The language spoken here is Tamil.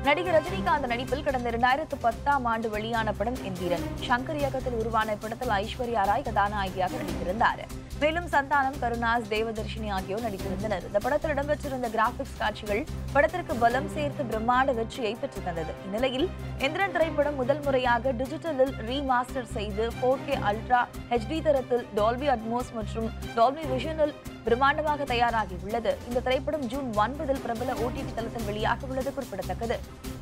நடிகர் ரஜினிகாந்த் நடிப்பில் கடந்த 2010ஆம் ஆண்டு வெளியான படம் எந்திரன். சங்கர் இயக்கத்தில் உருவான இப்படத்தில் ஐஸ்வர்யா ராய் கதாநாயகியாக நடித்திருந்தார். மேலும் சந்தானம், கருணாஸ், தேவதர்ஷினி ஆகியோர் நடித்திருந்தனர். இந்த படத்தில் இடம்பெற்றிருந்த கிராபிக்ஸ் காட்சிகள் படத்திற்கு பலம் சேர்த்து பிரம்மாண்ட வெற்றியை பெற்று தந்தது. இந்நிலையில் எந்திரன் திரைப்படம் முதல் முறையாக டிஜிட்டலில் ரீமாஸ்டர் செய்து 4K அல்ட்ரா HD தரத்தில் டால்பி அட்மோஸ் மற்றும் டால்பி விஷனில் பிரம்மாண்டமாக தயாராகி உள்ளது. இந்த திரைப்படம் ஜூன் 9 பிரபல OTT தளத்தில் வெளியாக உள்ளது குறிப்பிடத்தக்கது.